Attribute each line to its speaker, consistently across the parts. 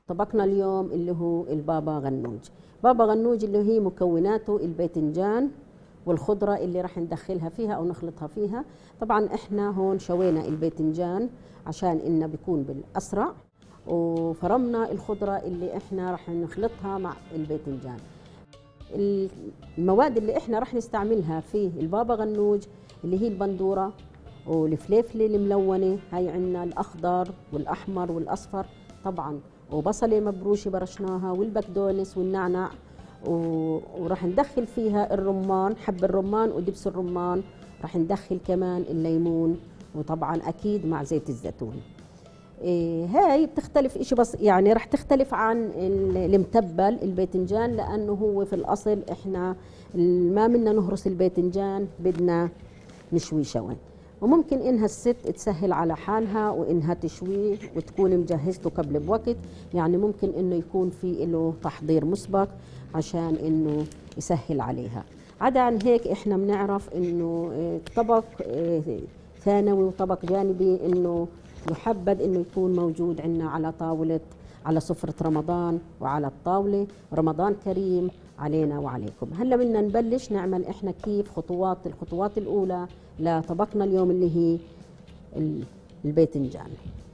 Speaker 1: طبقنا اليوم اللي هو البابا غنوج. بابا غنوج اللي هي مكوناته الباذنجان والخضرة اللي راح ندخلها فيها أو نخلطها فيها. طبعا إحنا هون شوينا الباذنجان عشان إنه بيكون بالأسرع، وفرمنا الخضرة اللي إحنا راح نخلطها مع الباذنجان. المواد اللي إحنا راح نستعملها في البابا غنوج اللي هي البندورة والفليفلة الملونة، هاي عنا الأخضر والأحمر والأصفر طبعا، وبصلة مبروشة برشناها والبقدونس والنعنع، وراح ندخل فيها الرمان، حب الرمان ودبس الرمان، راح ندخل كمان الليمون، وطبعا أكيد مع زيت الزيتون. هاي بتختلف إشي بس يعني راح تختلف عن المتبل الباذنجان، لأنه هو في الأصل إحنا ما بدنا نهرس الباذنجان، بدنا نشوي شوي. وممكن إنها الست تسهل على حالها وإنها تشويه وتكون مجهزته قبل بوقت، يعني ممكن إنه يكون في له تحضير مسبق عشان إنه يسهل عليها. عدا عن هيك إحنا بنعرف إنه طبق ثانوي وطبق جانبي إنه يحبذ إنه يكون موجود عندنا على طاولة، على سفرة رمضان وعلى الطاولة. رمضان كريم علينا وعليكم. هلا بدنا نبلش نعمل إحنا كيف الخطوات الأولى لطبقنا اليوم اللي هي الباذنجان.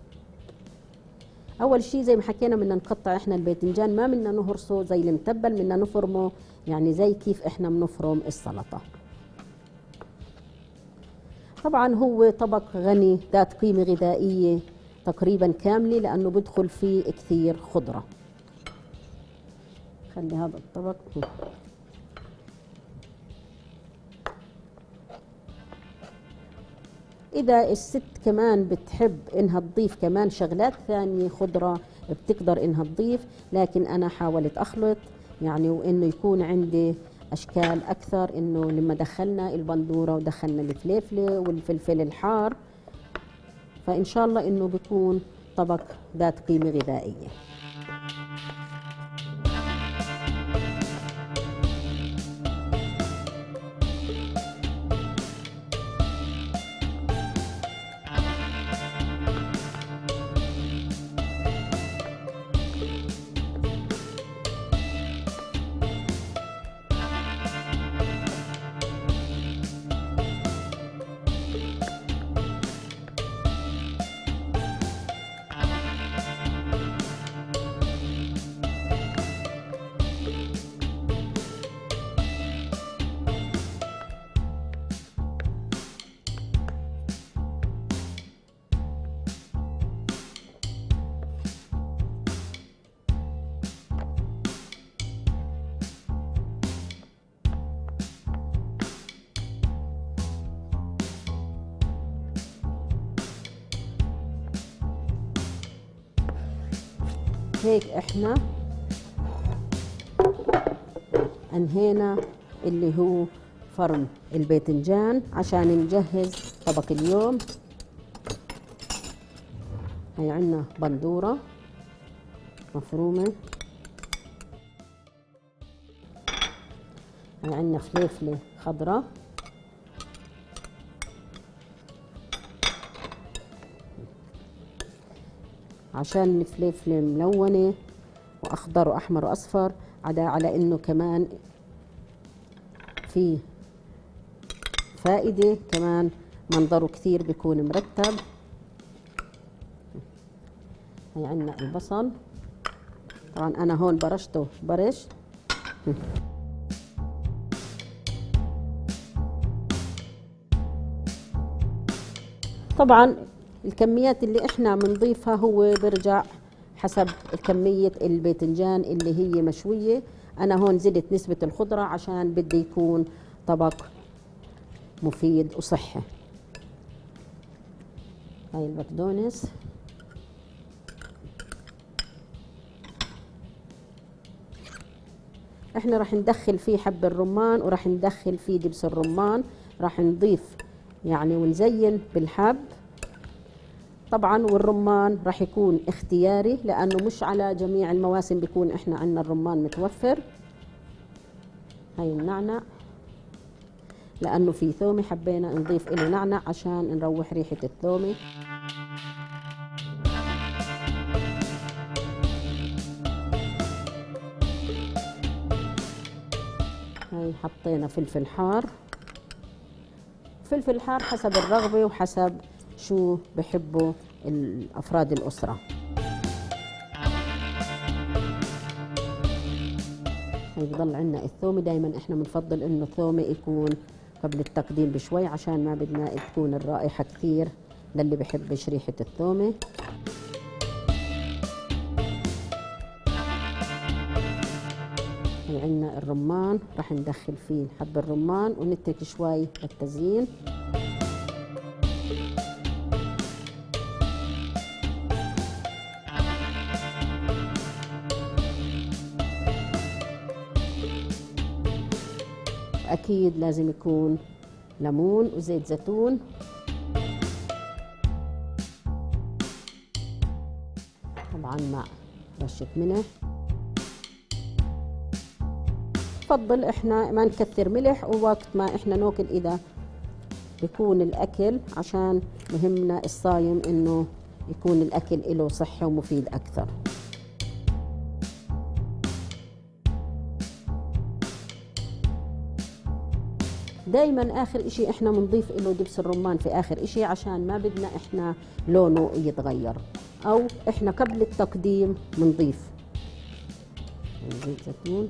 Speaker 1: أول شيء زي ما حكينا بدنا نقطع إحنا الباذنجان، ما بدنا نهرسه زي المتبل، بدنا نفرمه يعني زي كيف إحنا بنفرم السلطة. طبعا هو طبق غني ذات قيمة غذائية تقريبا كاملة لأنه بدخل فيه كثير خضرة. خلي هذا الطبق. إذا الست كمان بتحب إنها تضيف كمان شغلات ثانية خضرة بتقدر إنها تضيف، لكن أنا حاولت أخلط يعني، وإنه يكون عندي أشكال أكثر، إنه لما دخلنا البندورة ودخلنا الفليفلة والفلفل الحار، فإن شاء الله إنه بيكون طبق ذات قيمة غذائية. هيك احنا انهينا اللي هو فرم الباذنجان عشان نجهز طبق اليوم. هي عندنا بندورة مفرومة، هي عندنا فليفلة خضراء، عشان الفليفلة ملونة وأخضر وأحمر وأصفر، عدا على إنه كمان في فائدة كمان منظره كثير بيكون مرتب. هي عندنا البصل، طبعا أنا هون برشته برش. طبعا الكميات اللي احنا بنضيفها هو برجع حسب كمية الباذنجان اللي هي مشوية. انا هون زدت نسبة الخضرة عشان بدي يكون طبق مفيد وصحي. هاي البقدونس، احنا راح ندخل فيه حب الرمان وراح ندخل فيه دبس الرمان، راح نضيف يعني ونزين بالحب طبعا. والرمان راح يكون اختياري لانه مش على جميع المواسم بيكون احنا عندنا الرمان متوفر. هاي النعنع لانه في ثومه حبينا نضيف له نعنع عشان نروح ريحه الثومه. هاي حطينا فلفل حار. فلفل حار حسب الرغبة وحسب شو بحبوا أفراد الأسرة. هي بضل عنا الثومة، دايما احنا بنفضل انه الثومة يكون قبل التقديم بشوي عشان ما بدنا تكون الرائحة كثير للي بحبش ريحة الثومة. هي عنا الرمان، رح ندخل فيه حب الرمان ونترك شوي للتزيين. أكيد لازم يكون ليمون وزيت زيتون. طبعا مع رشة ملح. بفضل احنا ما نكثر ملح، ووقت ما احنا ناكل اذا بيكون الاكل، عشان مهمنا الصايم انه يكون الاكل له صحة ومفيد اكثر. دايما اخر اشي احنا بنضيف له دبس الرمان في اخر اشي، عشان ما بدنا احنا لونه يتغير، او احنا قبل التقديم بنضيف زيت زيتون.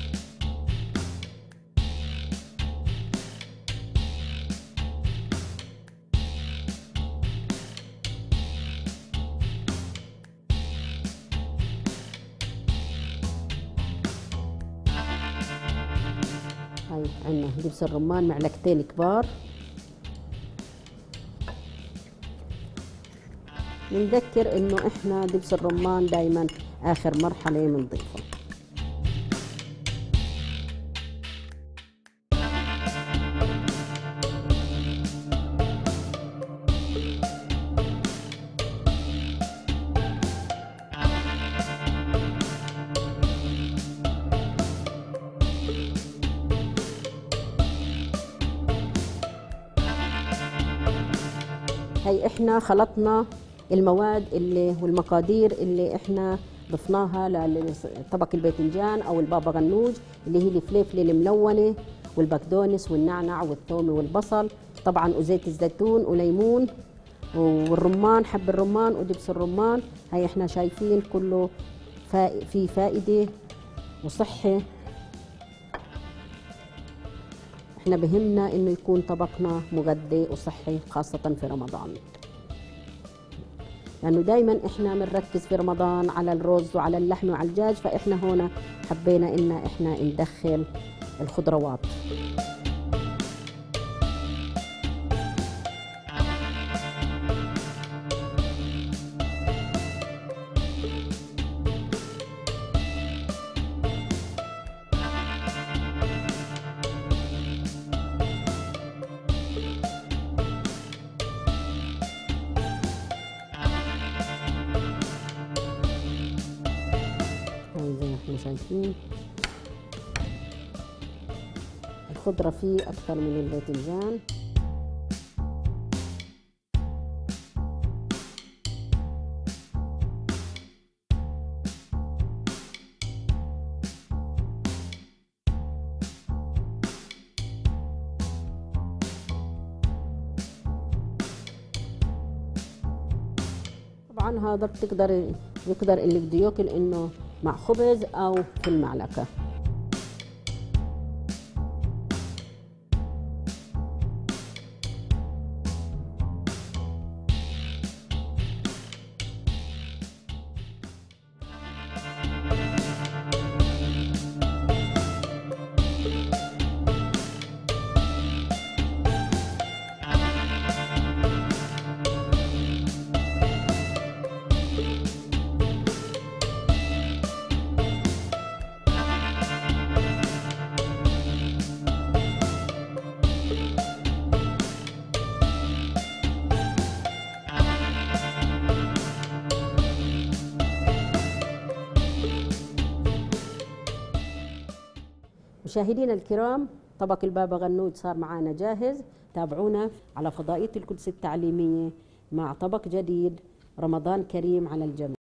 Speaker 1: هاي عندنا دبس الرمان معلقتين كبار. بنذكر انه احنا دبس الرمان دايما اخر مرحلة بنضيفه. هي احنا خلطنا المواد اللي والمقادير اللي احنا ضفناها لطبق الباذنجان او البابا غنوج، اللي هي الفليفله الملونه والبقدونس والنعنع والثومه والبصل طبعا، وزيت الزيتون وليمون والرمان، حب الرمان ودبس الرمان. هي احنا شايفين كله في فائده وصحه. احنا بهمنا انه يكون طبقنا مغذي وصحي خاصة في رمضان، لانه يعني دايما احنا بنركز في رمضان على الرز وعلى اللحم وعلى الدجاج، فاحنا هنا حبينا ان احنا ندخل الخضروات. زي ما احنا شايفين الخضرة فيه أكثر من الباذنجان. طبعا هذا يقدر اللي بده ياكل انه مع خبز او في المعلقه. مشاهدينا الكرام، طبق البابا غنوج صار معنا جاهز. تابعونا على فضائية القدس التعليمية مع طبق جديد. رمضان كريم على الجميع.